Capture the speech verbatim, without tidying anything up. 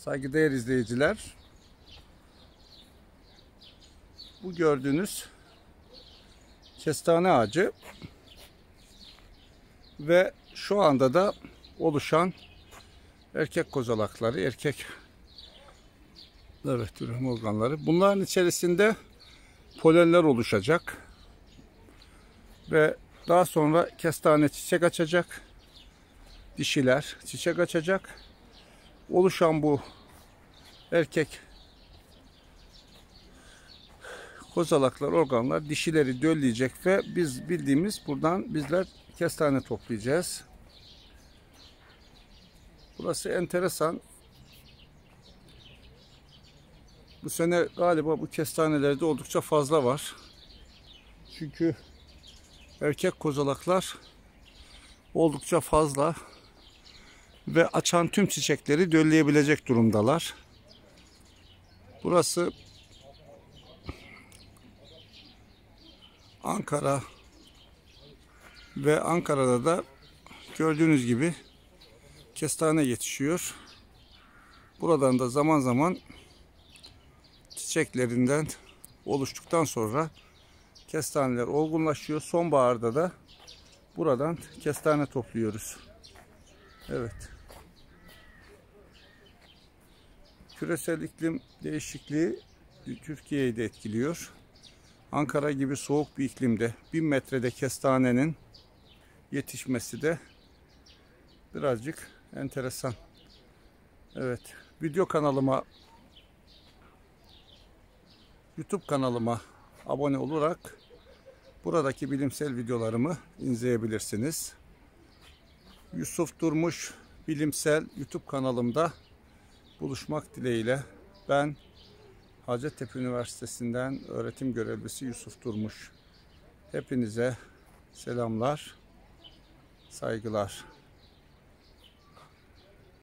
Saygıdeğer izleyiciler, bu gördüğünüz kestane ağacı ve şu anda da oluşan erkek kozalakları, erkek evet üreme organları. Bunların içerisinde polenler oluşacak ve daha sonra kestane çiçek açacak, dişiler çiçek açacak. Oluşan bu erkek kozalaklar, organlar dişileri dölleyecek ve biz bildiğimiz buradan bizler kestane toplayacağız. Burası enteresan. Bu sene galiba bu kestanelerde oldukça fazla var. Çünkü erkek kozalaklar oldukça fazla ve açan tüm çiçekleri dölleyebilecek durumdalar. Burası Ankara ve Ankara'da da gördüğünüz gibi kestane yetişiyor. Buradan da zaman zaman çiçeklerinden oluştuktan sonra kestaneler olgunlaşıyor. Sonbaharda da buradan kestane topluyoruz. Evet. Küresel iklim değişikliği Türkiye'yi de etkiliyor. Ankara gibi soğuk bir iklimde bin metrede kestanenin yetişmesi de birazcık enteresan. Evet, video kanalıma, YouTube kanalıma abone olarak buradaki bilimsel videolarımı izleyebilirsiniz. Yusuf Durmuş Bilimsel YouTube kanalımda buluşmak dileğiyle ben Hacettepe Üniversitesi'nden öğretim görevlisi Yusuf Durmuş. Hepinize selamlar, saygılar.